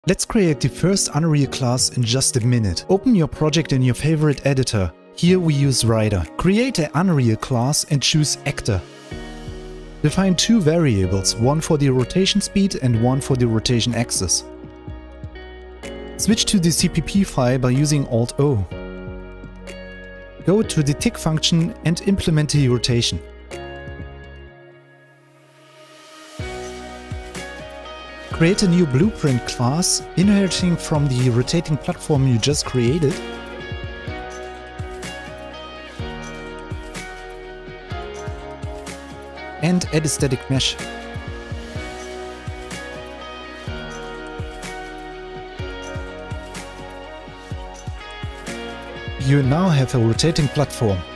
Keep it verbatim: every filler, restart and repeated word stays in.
Let's create the first Unreal class in just a minute. Open your project in your favorite editor. Here we use Rider. Create an Unreal class and choose Actor. Define two variables, one for the rotation speed and one for the rotation axis. Switch to the C P P file by using Alt O. Go to the tick function and implement the rotation. Create a new blueprint class, inheriting from the rotating platform you just created. And add a static mesh. You now have a rotating platform.